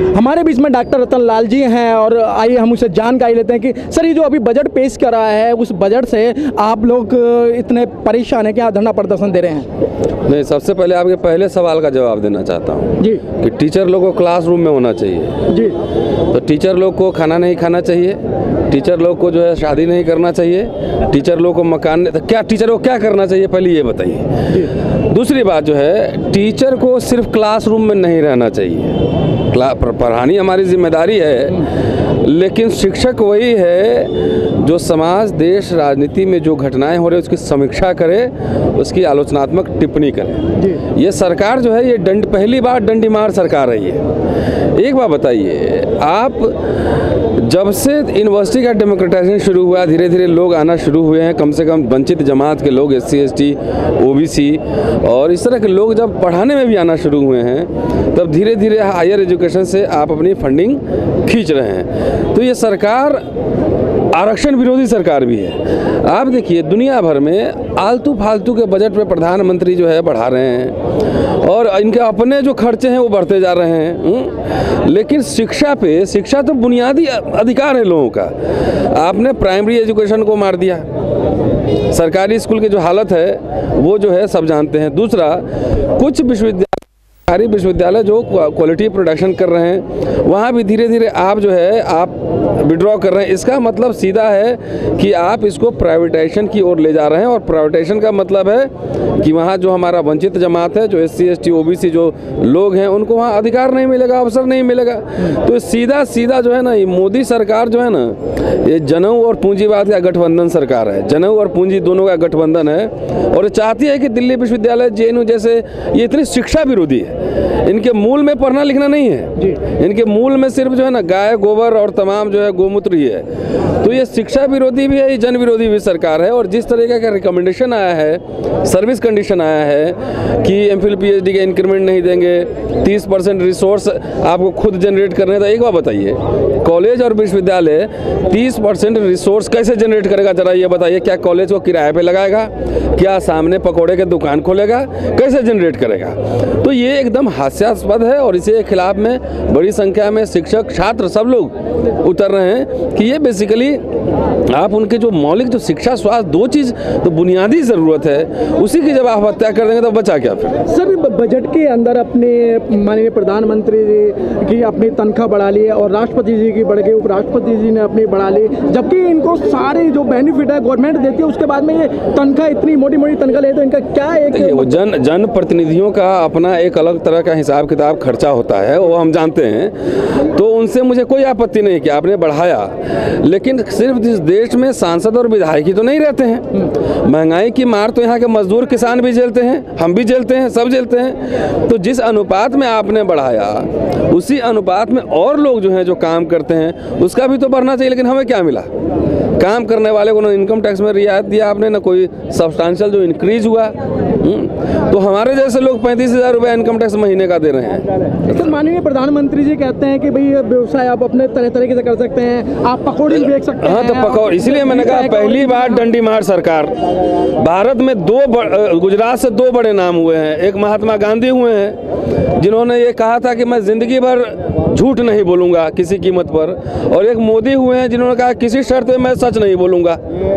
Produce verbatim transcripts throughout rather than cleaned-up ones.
हमारे बीच में डॉक्टर रतन लाल जी हैं और आइए हम उसे जानकारी लेते हैं कि सर ये जो अभी बजट पेश कर रहा है उस बजट से आप लोग इतने परेशान हैं कि आप धरना प्रदर्शन दे रहे हैं। नहीं, सबसे पहले आपके पहले सवाल का जवाब देना चाहता हूँ जी कि टीचर लोग को क्लासरूम में होना चाहिए जी। तो टीचर लोग को खाना नहीं खाना चाहिए, टीचर लोग को जो है शादी नहीं करना चाहिए, टीचर लोग को मकान, तो क्या टीचर को क्या करना चाहिए पहले ये बताइए। दूसरी बात जो है, टीचर को सिर्फ क्लासरूम में नहीं रहना चाहिए, पढ़ानी हमारी जिम्मेदारी है, लेकिन शिक्षक वही है जो समाज देश राजनीति में जो घटनाएं हो रही है उसकी समीक्षा करे, उसकी आलोचनात्मक टिप्पणी करे। ये सरकार जो है ये दंड पहली बार डंडीमार सरकार रही है। एक बात बताइए, आप जब से यूनिवर्सिटी का डेमोक्रेटाइजेशन शुरू हुआ, धीरे धीरे लोग आना शुरू हुए हैं, कम से कम वंचित जमात के लोग, S C S T O B C और इस तरह के लोग जब पढ़ाने में भी आना शुरू हुए हैं, तब धीरे धीरे हायर एजुकेशन से आप अपनी फंडिंग खींच रहे हैं। तो ये सरकार आरक्षण विरोधी सरकार भी है। आप देखिए दुनिया भर में आलतू फालतू के बजट पे प्रधानमंत्री जो है बढ़ा रहे हैं और इनके अपने जो खर्चे हैं वो बढ़ते जा रहे हैं, लेकिन शिक्षा पे, शिक्षा तो बुनियादी अधिकार है लोगों का, आपने प्राइमरी एजुकेशन को मार दिया। सरकारी स्कूल की जो हालत है वो जो है सब जानते हैं। दूसरा, कुछ विश्वविद्यालय सरकारी विश्वविद्यालय जो क्वालिटी प्रोडक्शन कर रहे हैं वहाँ भी धीरे धीरे आप जो है आप विड्रॉ कर रहे हैं। इसका मतलब सीधा है कि आप इसको प्राइवेटाइजेशन की ओर ले जा रहे हैं, और प्राइवेटाइजेशन का मतलब है कि वहाँ जो हमारा वंचित जमात है, जो S C S T O B C जो लोग हैं, उनको वहाँ अधिकार नहीं मिलेगा, अवसर नहीं मिलेगा। तो सीधा सीधा जो है ना, ये मोदी सरकार जो है ना, ये जनेऊ और पूंजीवाद का गठबंधन सरकार है। जनेऊ और पूंजी दोनों का गठबंधन है और चाहती है कि दिल्ली विश्वविद्यालय, जे एन यू जैसे, ये इतनी शिक्षा विरोधी है। इनके मूल में पढ़ना लिखना नहीं है, इनके मूल में सिर्फ जो है ना गाय गोबर और तमाम जो है गोमूत्र ही है। तो ये शिक्षा विरोधी भी है, ये जन विरोधी भी सरकार है। और जिस तरीके का रिकमेंडेशन आया है, सर्विस कंडीशन आया है कि M Phil P H D के इंक्रीमेंट नहीं देंगे, तीस परसेंट रिसोर्स आपको खुद जनरेट करने। तो एक बात बताइए, कॉलेज और विश्वविद्यालय तीस परसेंट रिसोर्स कैसे जनरेट करेगा, जरा ये बताइए। क्या कॉलेज को किराए पे लगाएगा? क्या सामने पकौड़े के दुकान खोलेगा? कैसे जनरेट करेगा? तो ये एकदम हास्यास्पद है और इसी के खिलाफ में बड़ी संख्या में शिक्षक, छात्र सब लोग उतर रहे हैं कि ये बेसिकली आप उनके जो मौलिक जो शिक्षा, स्वास्थ्य, दो चीज़ तो बुनियादी ज़रूरत है, उसी की जब आप हत्या कर देंगे तो बचा क्या फिर? सर, बजट के अंदर अपने माननीय प्रधानमंत्री जी की अपनी तनख्वाह बढ़ा ली है और राष्ट्रपति जी की बढ़ गई, उपराष्ट्रपति जी ने अपनी बढ़ा ली, जबकि इनको सारे जो बेनिफिट है गवर्नमेंट देती है, उसके बाद में ये तनख्वाह, इतनी मोटी मोटी तनख्वाह ले, तो इनका क्या एक जन जन प्रतिनिधियों का अपना एक अलग तरह का हिसाब किताब खर्चा होता है, वो हम जानते हैं। तो उनसे मुझे कोई आपत्ति नहीं कि आपने बढ़ाया, लेकिन सिर्फ इस देश में सांसद और विधायक ही तो नहीं रहते हैं। महंगाई की मार तो यहाँ के मजदूर किसान भी झेलते हैं, हम भी झेलते हैं, सब झेलते हैं। तो जिस अनुपात में आपने बढ़ाया उसी अनुपात में और लोग जो हैं जो काम करते हैं उसका भी तो बढ़ना चाहिए। लेकिन हमें क्या मिला? काम करने वाले को ना इनकम टैक्स में रियायत दिया आपने, ना कोई सब्सटेंशियल जो इंक्रीज हुआ। तो हमारे जैसे लोग पैंतीस हजार रुपये इनकम टैक्स महीने का दे रहे हैं। तो माननीय प्रधानमंत्री जी कहते हैं कि भाई व्यवसाय आप अपने तरह तरीके से कर सकते हैं, आप पकौड़े भी बेच सकते हैं। हाँ, तो पकौड़े, इसलिए मैंने कहा पहली बार डंडी मार सरकार। भारत में दो, गुजरात से दो बड़े नाम हुए हैं। एक महात्मा गांधी हुए हैं जिन्होंने ये कहा था कि मैं जिंदगी भर झूठ नहीं बोलूंगा किसी कीमत पर, और एक मोदी हुए हैं जिन्होंने कहा किसी शर्त पे मैं सच नहीं बोलूंगा।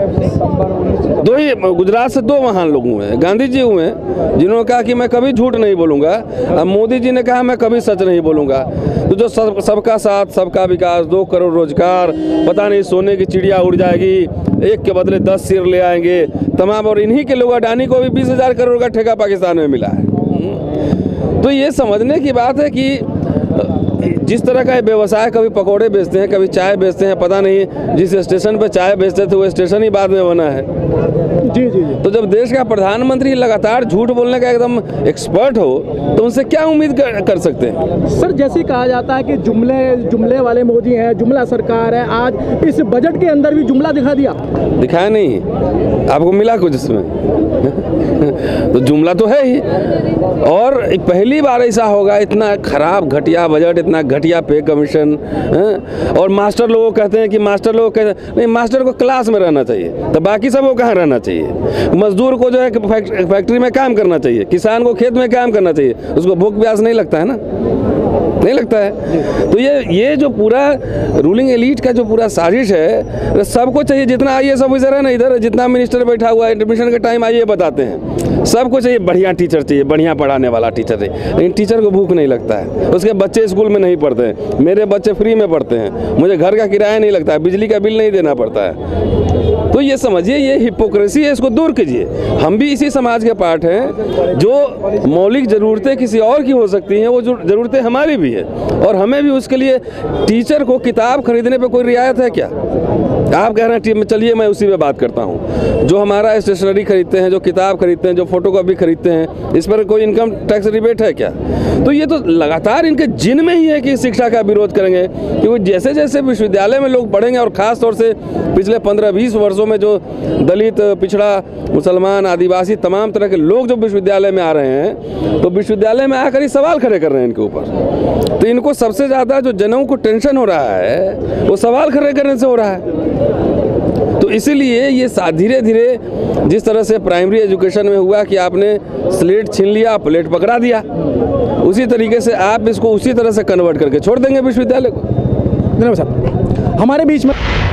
दो ही, गुजरात से दो महान लोग हुए हैं। गांधी जी हुए हैं जिन्होंने कहा कि मैं कभी झूठ नहीं बोलूंगा, अब मोदी जी ने कहा मैं कभी सच नहीं बोलूंगा। तो जो सब सबका साथ सबका विकास, दो करोड़ रोजगार, पता नहीं सोने की चिड़िया उड़ जाएगी, एक के बदले दस सिर ले आएंगे तमाम, और इन्हीं के लोग अडानी को भी बीस हजार करोड़ का ठेका पाकिस्तान में मिला है। तो ये समझने की बात है कि जिस तरह का व्यवसाय, कभी पकोड़े बेचते हैं, कभी चाय बेचते हैं, पता नहीं जिस स्टेशन पे चाय बेचते थे वो स्टेशन ही बाद में बना है। जी जी जी। तो जब देश का प्रधानमंत्री लगातार झूठ बोलने का एकदम एक्सपर्ट हो तो उनसे क्या उम्मीद कर, कर सकते हैं? सर, जैसे कहा जाता है कि जुमले जुमले वाले मोदी हैं, जुमला सरकार है, आज इस बजट के अंदर भी जुमला दिखा दिया। दिखाया नहीं, आपको मिला कुछ इसमें? तो जुमला तो है ही। और पहली बार ऐसा होगा, इतना खराब घटिया बजट, इतना घटिया पे कमीशन, और मास्टर लोग कहते हैं कि मास्टर लोग कहते हैं नहीं, मास्टर को क्लास में रहना चाहिए, तो बाकी सब को कहाँ रहना चाहिए? मजदूर को जो है फैक्ट्री में काम करना चाहिए, किसान को खेत में काम करना चाहिए, उसको भूख प्यास नहीं लगता है ना। नहीं लगता है। तो ये ये जो पूरा रूलिंग एलीट का जो पूरा साजिश है, सबको चाहिए जितना आई ए एस ऑफिसर है ना इधर, जितना मिनिस्टर बैठा हुआ है, एडमिशन के टाइम आइए बताते हैं, सबको चाहिए बढ़िया टीचर चाहिए, बढ़िया पढ़ाने वाला टीचर चाहिए, लेकिन टीचर को भूख नहीं लगता है। उसके बच्चे स्कूल में नहीं पढ़ते हैं, मेरे बच्चे फ्री में पढ़ते हैं, मुझे घर का किराया नहीं लगता है, बिजली का बिल नहीं देना पड़ता है। तो ये समझिए ये हिपोक्रेसी है, इसको दूर कीजिए। हम भी इसी समाज के पार्ट हैं। जो मौलिक ज़रूरतें किसी और की हो सकती हैं, वो ज़रूरतें हमारी भी है, और हमें भी उसके लिए टीचर को किताब खरीदने पे कोई रियायत है क्या? आप कह रहे हैं, चलिए मैं उसी पे बात करता हूँ। जो हमारा स्टेशनरी खरीदते हैं, जो किताब खरीदते हैं, जो फोटोकॉपी खरीदते हैं, इस पर कोई इनकम टैक्स रिबेट है क्या? तो ये तो लगातार इनके जिन में ही है कि शिक्षा का विरोध करेंगे, क्योंकि जैसे जैसे विश्वविद्यालय में लोग पढ़ेंगे, और ख़ास तौर से पिछले पंद्रह बीस वर्षों में जो दलित, पिछड़ा, मुसलमान, आदिवासी, तमाम तरह के लोग जो विश्वविद्यालय में आ रहे हैं, तो विश्वविद्यालय में आकर ही सवाल खड़े कर रहे हैं इनके ऊपर। तो इनको सबसे ज़्यादा जो जनों को टेंशन हो रहा है, वो सवाल खड़े करने से हो रहा है। तो इसीलिए ये धीरे धीरे जिस तरह से प्राइमरी एजुकेशन में हुआ कि आपने स्लेट छीन लिया, प्लेट पकड़ा दिया, उसी तरीके से आप इसको उसी तरह से कन्वर्ट करके छोड़ देंगे विश्वविद्यालय को। धन्यवाद साहब। हमारे बीच में